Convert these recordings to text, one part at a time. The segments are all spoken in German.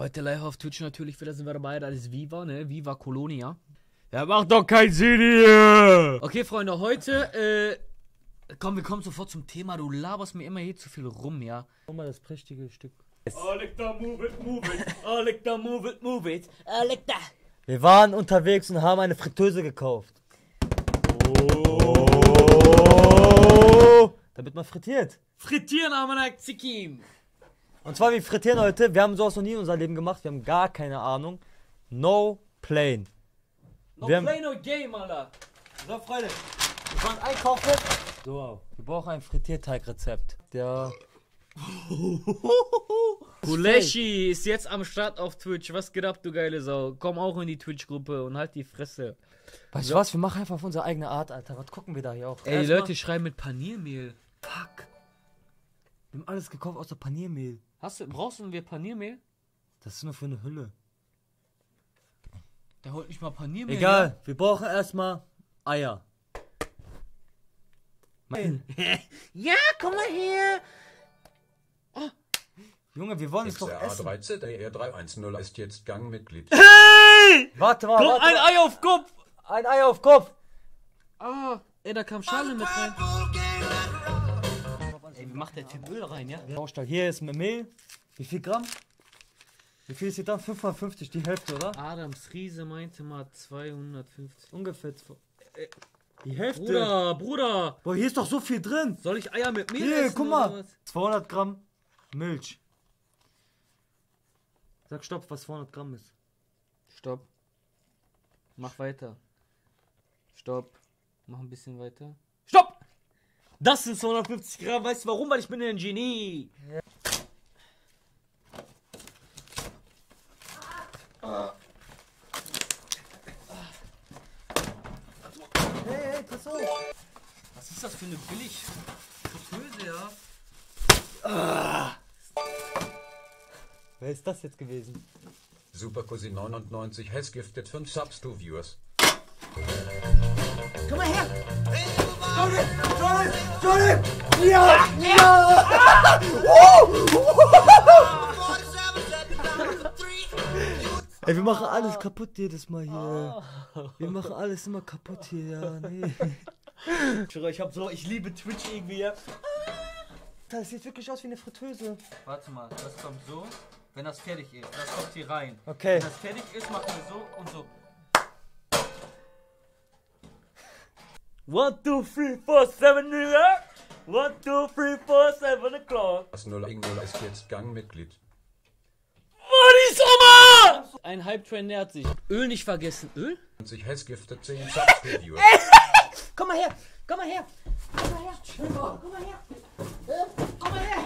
Heute live auf Twitch natürlich wieder sind wir dabei, das ist Viva, ne? Viva Colonia. Ja, macht doch keinen Sinn hier! Okay, Freunde, heute, komm, wir kommen sofort zum Thema. Du laberst mir immer hier zu viel rum, ja? Schau mal das prächtige Stück. Alekta, move it, move it. Alekta, move it, move it. Alekta! Wir waren unterwegs und haben eine Fritteuse gekauft. Damit man frittiert. Frittieren, Amanak Zikim! Und zwar, wir frittieren heute. Wir haben sowas noch nie in unserem Leben gemacht. Wir haben gar keine Ahnung. No plane. No Wir haben- play, no game, Alter! So, Freunde. Wir waren einkaufen. So, wir brauchen ein Frittierteigrezept. Der... Kuleshi ist jetzt am Start auf Twitch. Was geht ab, du geile Sau? Komm auch in die Twitch-Gruppe und halt die Fresse. Weißt du was? Wir machen einfach auf unsere eigene Art, Alter. Was gucken wir da hier auch? Ey, die Erstmal- Leute schreiben mit Paniermehl. Fuck. Wir haben alles gekauft außer Paniermehl. Brauchst du Paniermehl? Das ist nur für eine Hülle. Der holt nicht mal Paniermehl. Egal, wir brauchen erstmal Eier. Nein. Ja, komm mal her! Junge, wir wollen es doch essen. XR3ZR310 ist jetzt Gangmitglied. Warte mal, Komm, warte ein mal. Ei auf Kopf! Ein Ei auf Kopf. Ah, ey, da kam Schale mit rein. Ey, wie macht der Typ Öl rein, ja? Baustall. Hier ist Mehl. Wie viel Gramm? Wie viel ist hier dann? 550, die Hälfte, oder? Adams Riese meinte mal 250. Ungefähr. Die Hälfte. Bruder! Boah, hier ist doch so viel drin. Soll ich Eier mit Mehl Hier, essen, guck oder mal. was? 200 Gramm Milch. Sag stopp, was 200 Gramm ist. Stopp. Mach weiter. Stopp. Mach ein bisschen weiter. Stopp! Das sind 250 Gramm. Weißt du warum? Weil ich bin ein Genie. Hey, pass auf. Was ist das für eine billig Fritteuse, ja? Wer ist das jetzt gewesen? Supercousin 99 has gifted 5 Subs to Viewers. Komm mal her! Johnny! Ja! Ja! Ey, wir machen alles kaputt jedes Mal hier. Wir machen alles immer kaputt hier, ja, nee. Ich liebe Twitch irgendwie, ja. Das sieht wirklich aus wie eine Fritteuse. Warte mal, das kommt so. Wenn das fertig ist, das kommt hier rein. Okay. Wenn das fertig ist, machen wir so und so. 1, 2, 3, 4, 7, 1, 2, 3, 4, 7 o'clock. Das 0 ist jetzt Gangmitglied. Money Sommer! Ein Hype-Train nähert sich. Öl nicht vergessen. Öl? 90 has gifted 10 Subs to Viewers. Komm mal her! Komm mal her! Komm mal her! Komm mal her! Komm mal her!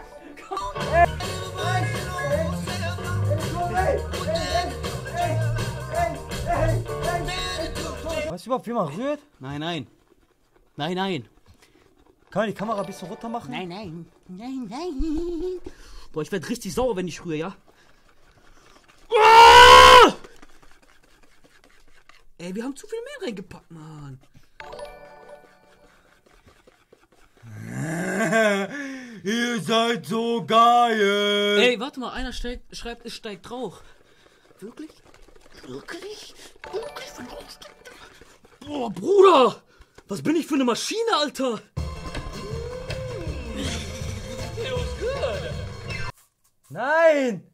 Weißt du überhaupt, wie man rührt? Nein, nein. Nein, nein. Kann man die Kamera ein bisschen runter machen? Nein, nein. Nein, nein. Boah, ich werd richtig sauer, wenn ich rühre, ja? Ah! Ey, wir haben zu viel Mehl reingepackt, Mann. Ihr seid so geil! Ey, warte mal, einer schreibt, es steigt Rauch. Wirklich? Wirklich? Wirklich? Von Rauch steigt Rauch? Oh, Bruder! Was bin ich für eine Maschine, Alter? Nein!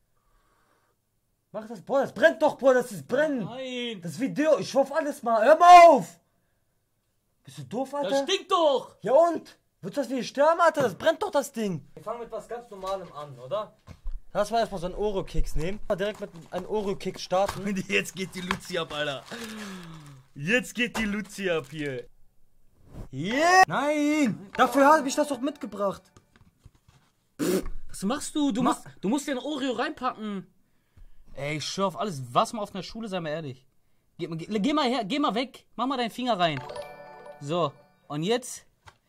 Mach das, boah, das brennt doch, boah, das ist brennen! Nein! Das Video, ich schwör auf alles mal, hör mal auf! Bist du doof, Alter? Das stinkt doch! Ja und? Wird das wie sterben, Alter? Das brennt doch das Ding! Wir fangen mit was ganz Normalem an, oder? Lass mal erstmal so einen Oreo-Keks nehmen. Mal direkt mit einem Oreo-Keks starten. Jetzt geht die Luzi ab, Alter. Jetzt geht die Luzi ab hier. Yeah! Nein! Dafür habe ich das doch mitgebracht. Was machst du? Du musst den Oreo reinpacken. Ey, ich schwör auf alles. Was mal auf einer Schule, sei mal ehrlich. Geh mal her, geh mal weg. Mach mal deinen Finger rein. So, und jetzt?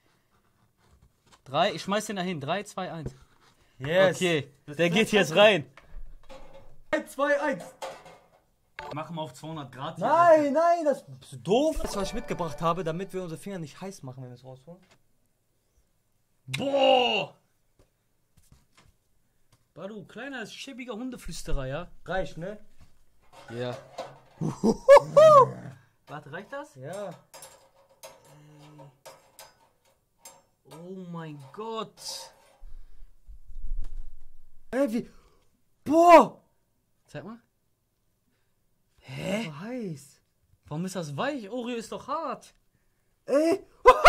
3, ich schmeiß den dahin. 3, 2, 1. Yes! Okay, der geht jetzt rein. 3, 2, 1! Mach mal auf 200 Grad. Nein, nein, das bist du doof. Das, was ich mitgebracht habe, damit wir unsere Finger nicht heiß machen, wenn wir es rausholen. Boah! Badu, kleiner, schäbiger Hundeflüsterer, ja? Reicht, ne? Ja. Warte, reicht das? Ja. Oh mein Gott. Ey, wie... Boah! Zeig mal. Hä? So heiß. Warum ist das weich? Oreo ist doch hart. Ey!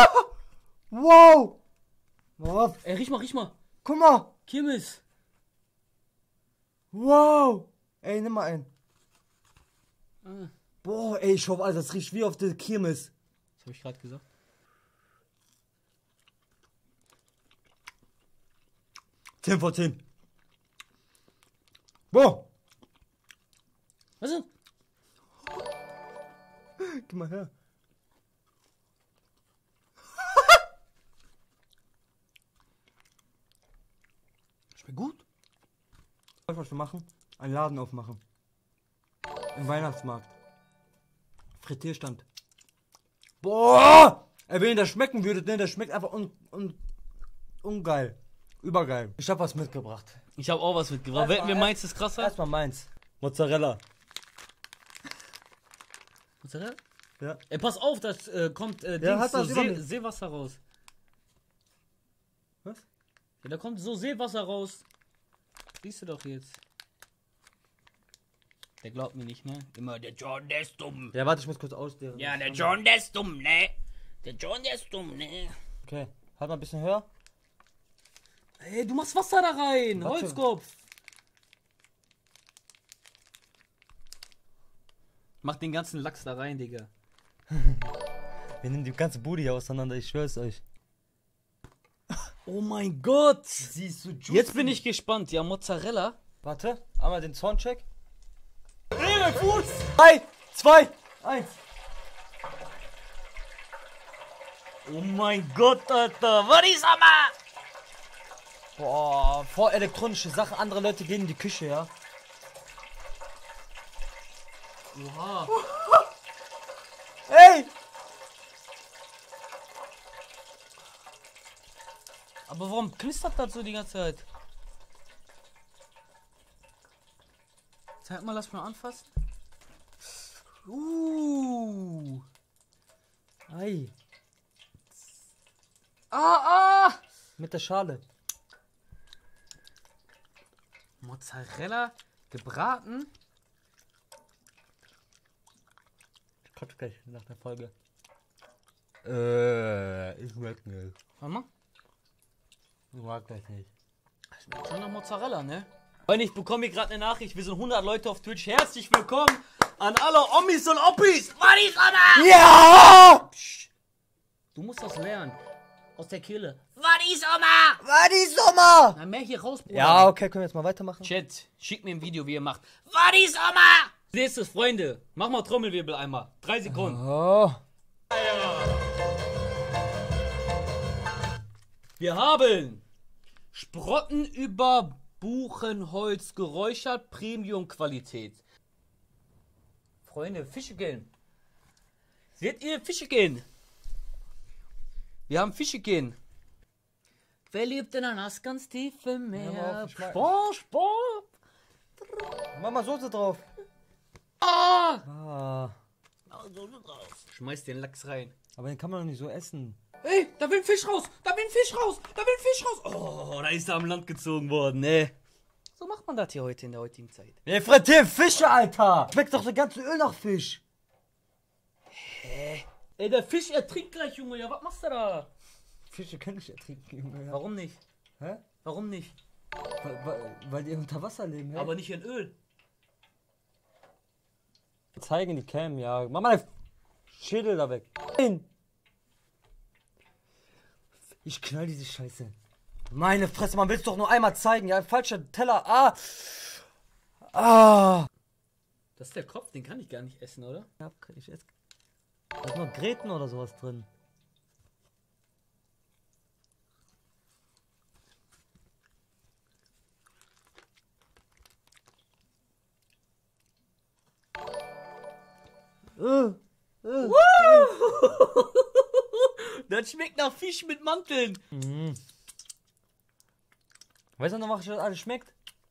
Wow! Oh, Ey, riech mal. guck mal! Kirmes. Wow! Ey, nimm mal einen. Ah, Boah, ey, ich hoffe, Alter, das riecht wie auf der Kirmes. was habe ich gerade gesagt? 10 von 10. Boah! Was ist? Gib mal her. Schmeckt gut. Weißt du, was wir machen? Einen Laden aufmachen. Im Weihnachtsmarkt. Frittierstand. Boah! Ey, wenn ihr das schmecken würdet, ne, das schmeckt einfach ungeil. Übergeil. Ich hab was mitgebracht. Ich habe auch was mitgebracht. Wer mir meins ist krasser? Erstmal meins. Mozzarella. Mozzarella? Ja. Ey, pass auf, das kommt Ja, Dings, hat so das über mich. Seewasser raus. Was? Ja, da kommt so Seewasser raus. Siehst du doch jetzt. Der glaubt mir nicht, ne? Immer, der John, der ist dumm. Ja, warte, ich muss kurz ausleeren. Ja, der John, der ist dumm, ne? Der John, der ist dumm, ne? Okay, halt mal ein bisschen höher. Ey, du machst Wasser da rein. Warte. Holzkopf. Mach den ganzen Lachs da rein, Digga. Wir nehmen die ganze Bude hier auseinander, ich schwör's euch. Oh mein Gott. Sie ist so juicy. Jetzt bin ich gespannt. Ja, Mozzarella. Warte, einmal den Soundcheck. Ey, mein Fuß! 3, 2, 1. Oh mein Gott, Alter. Was ist aber? Boah, vor elektronische Sachen, andere Leute gehen in die Küche, ja. Oha. Ey! Aber warum knistert das so die ganze Zeit? Zeig mal, lass mal anfassen. Ei. Ah. Mit der Schale. Mozzarella gebraten. Ich kotze gleich nach der Folge. Ich mag nicht. Warte mal. Ich mag gleich nicht. Das schmeckt schon nach Mozzarella, ne? Freunde, ich bekomme hier gerade eine Nachricht. Wir sind 100 Leute auf Twitch. Herzlich willkommen an alle Omis und Oppis. Was ist aber? Ja! Du musst das lernen. Aus der Kehle. Was ist aber? War die Sommer! Na, mehr hier raus, Bruder. Ja, okay, können wir jetzt mal weitermachen? Chat, schickt mir ein Video, wie ihr macht. Was ist aber? Nächstes, Freunde. Mach mal Trommelwirbel einmal. 3 Sekunden. Oh. Wir haben Sprotten über Buchenholz geräuchert, Premium-Qualität. Freunde, Fische gehen. Seht ihr Fische gehen? Wir haben Fische gehen. Wer lebt in einer ganz tiefen Hör mal Meer? auf, ich mag- SpongeBob. Mach mal Soße drauf. Ah! Ah. Schmeiß den Lachs rein. Aber den kann man doch nicht so essen. Ey, da will ein Fisch raus! Da will ein Fisch raus! Da will ein Fisch raus! Oh, da ist er am Land gezogen worden, ne? So macht man das hier heute in der heutigen Zeit. Wir frittieren Fische, Alter! Schmeckt doch das ganze Öl nach Fisch. Ey, der Fisch ertrinkt gleich, Junge. Ja, was machst du da? Fische können nicht ertrinken, Junge. Ja. Warum nicht? Hä? Warum nicht? Weil die unter Wasser leben, ja? Aber nicht in Öl. Zeigen die Cam, ja. Mach mal den Schädel da weg. Nein! Ich knall diese Scheiße. Meine Fresse, man will es doch nur einmal zeigen, ja? Falscher Teller. Ah! Ah! Das ist der Kopf, den kann ich gar nicht essen, oder? Ja, kann ich jetzt. Da ist noch Gräten oder sowas drin. Das schmeckt nach Fisch mit Manteln. Weißt du noch, was das alles schmeckt?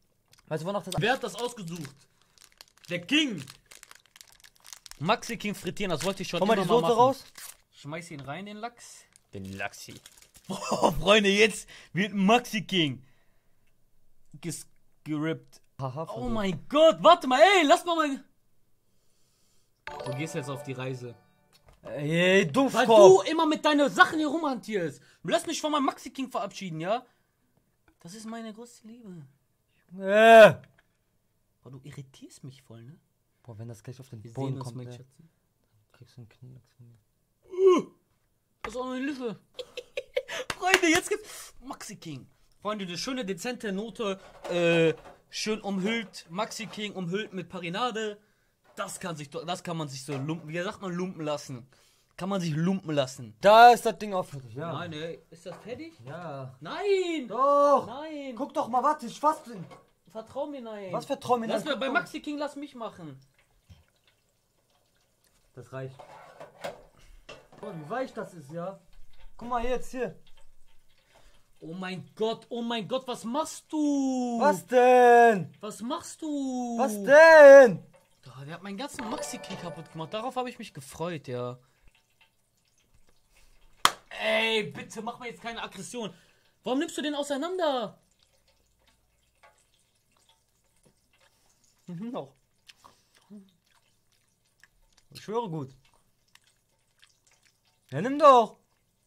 Weißt du, wonach das... Wer hat das ausgesucht? Der King. Maxi King frittieren, das wollte ich schon Komm mal immer die mal Soße machen. raus. Schmeiß ihn rein, den Lachs. Den Lachsi. Boah, Freunde, jetzt wird Maxi King gerippt. Haha, Oh mein Gott, warte mal, ey, lass mal mein... Du gehst jetzt auf die Reise. Ey, Weil Dummkopf. du immer mit deinen Sachen hier rumhantierst. Lass mich von meinem Maxi King verabschieden, ja? Das ist meine größte Liebe. Boah, du irritierst mich voll, ne? Boah, wenn das gleich auf den Wir Boden sehen uns, kommt, mein ey, Schatz. kriegst du einen Knicks von mir. Das ist auch eine Lücke. Freunde, jetzt gibt's Maxi King. Freunde, eine schöne, dezente Note. Schön umhüllt. Maxi King umhüllt mit Parinade. Das kann man sich so lumpen. Wie sagt man, lumpen lassen? Kann man sich lumpen lassen. Da ist das Ding auch fertig, ja. Nein, ey. Ist das fertig? Ja. Nein! Doch. Nein! Guck doch mal, warte, ich fass den. Vertrau mir, nein. Was für Träume? Lass mir, bei Maxi King lass mich machen. Das reicht. Oh, wie weich das ist, ja. Guck mal jetzt hier. Oh mein Gott, was machst du? Was denn? Was machst du? Was denn? Der hat meinen ganzen Maxi King kaputt gemacht. Darauf habe ich mich gefreut, ja. Ey, bitte mach mir jetzt keine Aggression. Warum nimmst du den auseinander? Noch. Ich schwöre gut. Ja, nimm doch.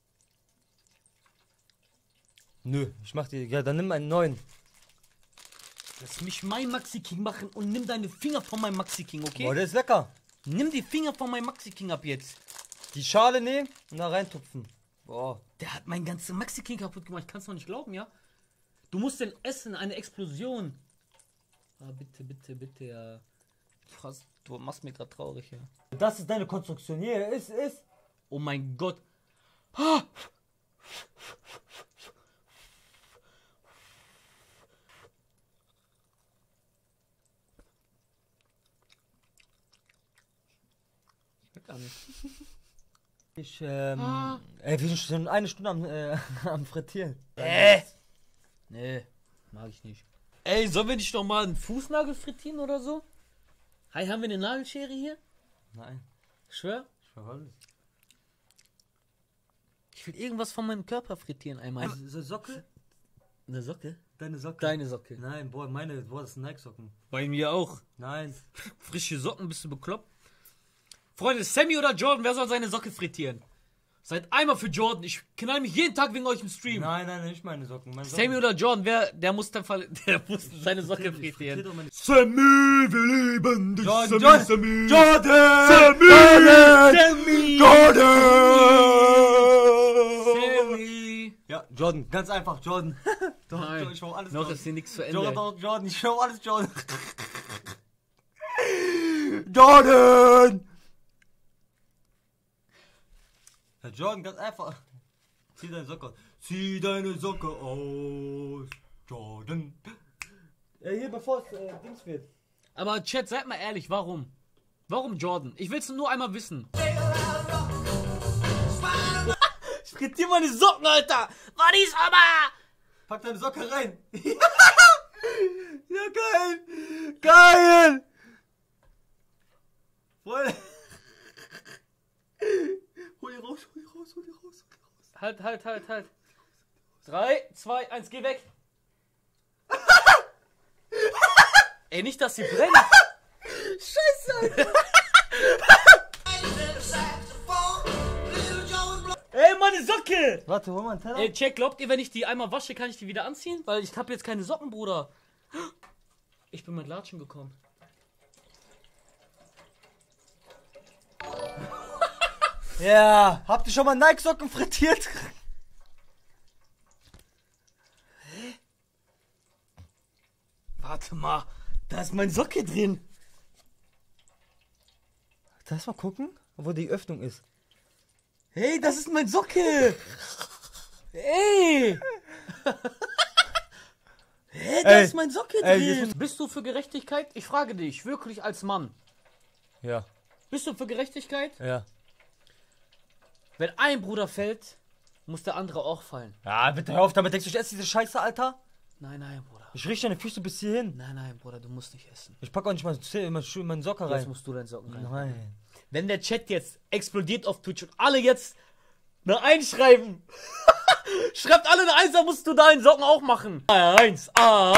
Nö, ich mach die. Ja, dann nimm einen neuen. Lass mich mein Maxi King machen und nimm deine Finger von meinem Maxi King, okay? Boah, der ist lecker. Nimm die Finger von meinem Maxi King ab jetzt. Die Schale nehmen und da reintupfen. Boah. Der hat meinen ganzen Maxi King kaputt gemacht. Ich kann es noch nicht glauben, ja? Du musst den essen, eine Explosion. Ah, bitte, bitte, bitte, ja. Krass, du machst mir gerade traurig, ja. Das ist deine Konstruktion. Hier, ist. Oh mein Gott. Ah! Ich, ey, wir sind schon eine Stunde am Frittieren. Nee, mag ich nicht. Ey, sollen wir nicht noch mal einen Fußnagel frittieren oder so? Hi, haben wir eine Nagelschere hier? Nein. Schwör? Ich war alles. Ich will irgendwas von meinem Körper frittieren einmal. So Socke? Eine Socke? Deine Socke? Deine Socke. Nein, boah, das sind Nike-Socken. Bei mir auch. Nein. Frische Socken, bist du bekloppt? Freunde, Sammy oder Jordan, wer soll seine Socke frittieren? Seid einmal für Jordan, ich knall mich jeden Tag wegen euch im Stream. Nein, nicht meine Socken. Sammy oder Jordan, der muss seine Socke frittieren. Sammy, wir lieben dich. Jordan, Sammy, Jordan! Sammy, Jordan! Sammy! Ja, Jordan, ganz einfach, Jordan. Doch, Nein, ich schau alles noch Jordan. ist hier nichts zu Ende. Jordan, ich schau alles Jordan. Jordan! Ja, Jordan, ganz einfach. Zieh deine Socke aus. Zieh deine Socke aus. Jordan. Ja, hier, bevor es Dings wird. Aber Chat, seid mal ehrlich, warum? Warum Jordan? Ich will es nur einmal wissen. Ich frittiere meine Socken, Alter! Was ist aber? Pack deine Socke rein. Ja, geil. Geil. Voll. Hol die raus. Halt. 3, 2, 1, geh weg. Ey, nicht, dass sie brennt. Scheiße. Ey, meine Socke! Warte, hol mal einen Teller. Ey, Check, glaubt ihr, wenn ich die einmal wasche, kann ich die wieder anziehen? Weil ich habe jetzt keine Socken, Bruder. Ich bin mit Latschen gekommen. Ja, habt ihr schon mal Nike-Socken frittiert? Warte mal, da ist mein Socke drin. Lass mal gucken, wo die Öffnung ist. Hey, das ist mein Socke. Ey. Hey, da ist mein Socke drin. Bist du für Gerechtigkeit? Ich frage dich, wirklich als Mann. Ja. Bist du für Gerechtigkeit? Ja. Wenn ein Bruder fällt, muss der andere auch fallen. Ja, bitte hör auf damit, denkst du, ich esse diese Scheiße, Alter? Nein, Bruder. Ich richte deine Füße bis hierhin. Nein, Bruder, du musst nicht essen. Ich packe auch nicht meinen Socker rein. Jetzt musst du deinen Socken rein. Nein. Wenn der Chat jetzt explodiert auf Twitch und alle jetzt eine 1 schreiben. Schreibt alle eine 1, dann musst du deinen Socken auch machen. A1.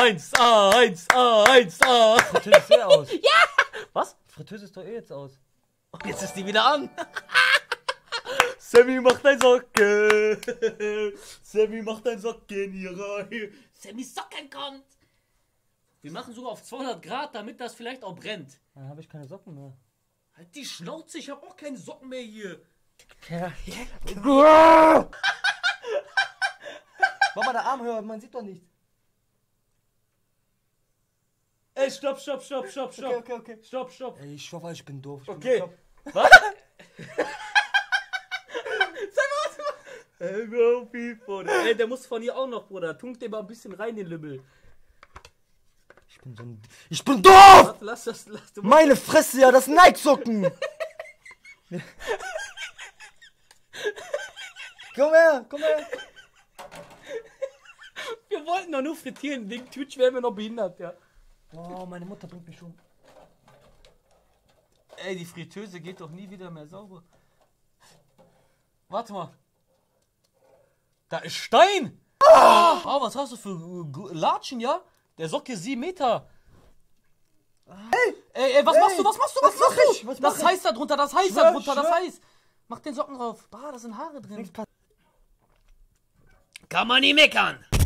Fritteuse ist eh aus. Ja! Was? Fritteuse ist doch eh jetzt aus. Und jetzt ist die wieder an. Sammy macht ein Socken. Sammy macht ein Socken hier rein. Sammys Socken kommt. Wir machen sogar auf 200 Grad, damit das vielleicht auch brennt. Dann habe ich keine Socken mehr. Halt die Schnauze, ich habe auch keine Socken mehr hier. Mach mal den Arm höher, man sieht doch nichts. Ey, stopp. Okay. Stopp. Ey, ich schwör, ich bin doof. Okay. Was? Sag mal. Ey, der muss von hier auch noch, Bruder. Tunkt dir mal ein bisschen rein, den Lümmel. Ich bin doof! Warte, lass das. Meine Fresse, ja, das Nike-Socken! Komm her! Wir wollten doch nur frittieren. Wegen Twitch wären wir noch behindert, ja. Oh, meine Mutter bringt mich um. Ey, die Fritteuse geht doch nie wieder mehr sauber. Warte mal. Da ist Stein! Oh, was hast du für Latschen, ja? Der Socke 7 Meter. Ey, was machst du? Was mach ich? Das ist heiß da drunter, das heiß. Mach den Socken drauf. Bah, da sind Haare drin. Kann man nie meckern.